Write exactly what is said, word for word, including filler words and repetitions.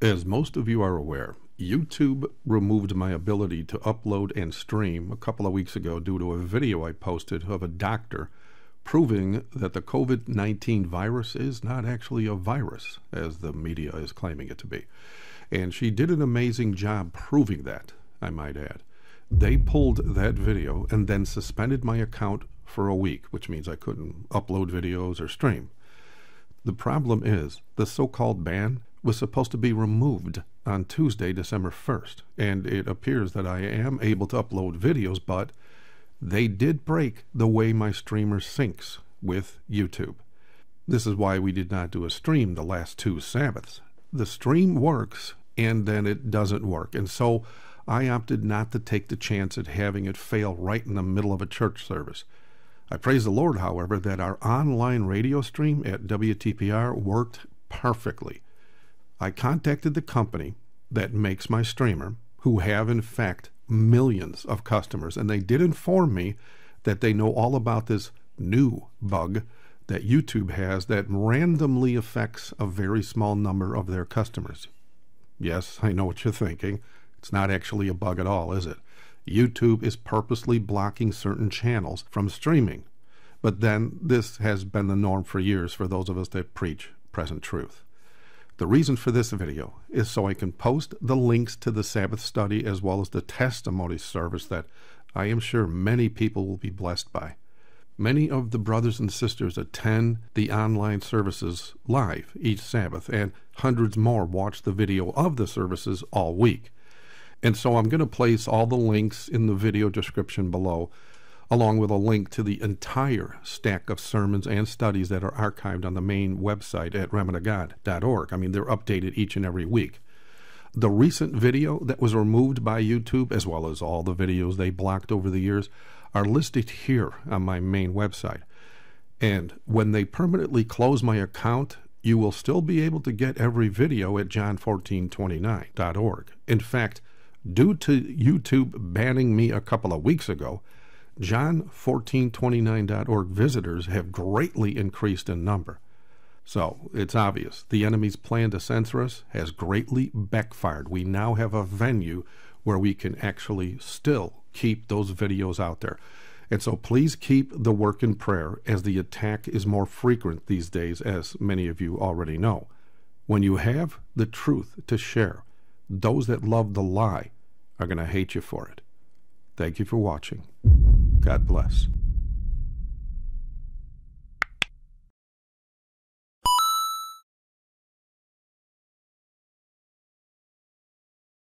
As most of you are aware, YouTube removed my ability to upload and stream a couple of weeks ago due to a video I posted of a doctor proving that the COVID nineteen virus is not actually a virus, as the media is claiming it to be. And she did an amazing job proving that, I might add. They pulled that video and then suspended my account for a week, which means I couldn't upload videos or stream. The problem is, the so-called ban was supposed to be removed on Tuesday, December first, and it appears that I am able to upload videos, but they did break the way my streamer syncs with YouTube. This is why we did not do a stream the last two Sabbaths. The stream works, and then it doesn't work, and so I opted not to take the chance at having it fail right in the middle of a church service. I praise the Lord, however, that our online radio stream at W T P R worked perfectly. I contacted the company that makes my streamer, who have in fact millions of customers, and they did inform me that they know all about this new bug that YouTube has that randomly affects a very small number of their customers. Yes, I know what you're thinking. It's not actually a bug at all, is it? YouTube is purposely blocking certain channels from streaming. But then this has been the norm for years for those of us that preach present truth. The reason for this video is so I can post the links to the Sabbath study as well as the testimony service that I am sure many people will be blessed by. Many of the brothers and sisters attend the online services live each Sabbath, and hundreds more watch the video of the services all week. And so I'm going to place all the links in the video description below, along with a link to the entire stack of sermons and studies that are archived on the main website at remnant of god dot org. I mean, they're updated each and every week. The recent video that was removed by YouTube, as well as all the videos they blocked over the years, are listed here on my main website. And when they permanently close my account, you will still be able to get every video at john fourteen twenty-nine dot org. In fact, due to YouTube banning me a couple of weeks ago, john fourteen twenty-nine dot org visitors have greatly increased in number. So it's obvious the enemy's plan to censor us has greatly backfired. We now have a venue where we can actually still keep those videos out there. And so please keep the work in prayer, as the attack is more frequent these days, as many of you already know. When you have the truth to share, those that love the lie are going to hate you for it. Thank you for watching. God bless.